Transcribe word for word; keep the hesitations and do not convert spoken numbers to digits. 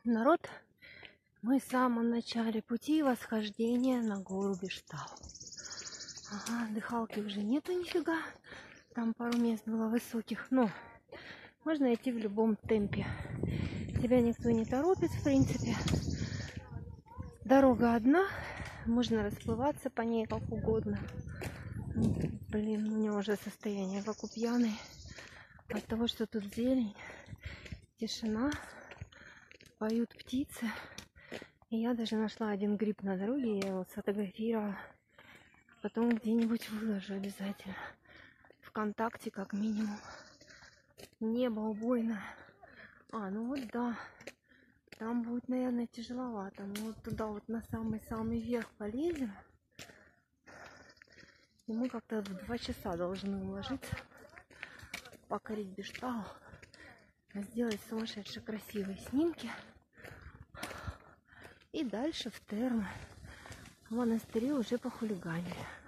Народ, мы в самом начале пути восхождения на гору Биштау. Ага, дыхалки уже нету нифига. Там пару мест было высоких, но можно идти в любом темпе. Тебя никто не торопит, в принципе. Дорога одна, можно расплываться по ней как угодно. Блин, у меня уже состояние как у пьяной. От того, что тут зелень, тишина, поют птицы. И я даже нашла один гриб на дороге, я его сфотографировала. Потом где-нибудь выложу обязательно. ВКонтакте как минимум. Небо убойное. А, ну вот да. Там будет, наверное, тяжеловато. Мы вот туда вот на самый-самый верх полезем. И мы как-то в два часа должны уложиться. Покорить Биштау. Сделать сумасшедшие красивые снимки. И дальше в термо. В монастыре уже похулиганили.